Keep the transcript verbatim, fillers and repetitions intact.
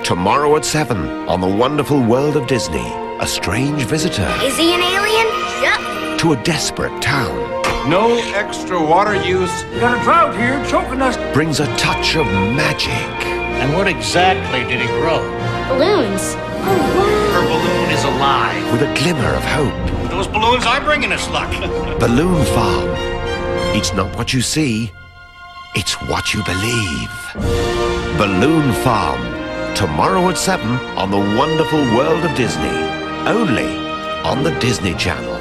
Tomorrow at seven on the wonderful world of Disney, a strange visitor. Is he an alien? Yep. To a desperate town. No extra water use. We got a drought here choking us. Brings a touch of magic. And what exactly did he grow? Balloons. Oh, wow. Her balloon is alive. With a glimmer of hope. Those balloons are bringing us luck. Balloon Farm. It's not what you see, it's what you believe. Balloon Farm. Tomorrow at seven on the wonderful world of Disney. Only on the Disney Channel.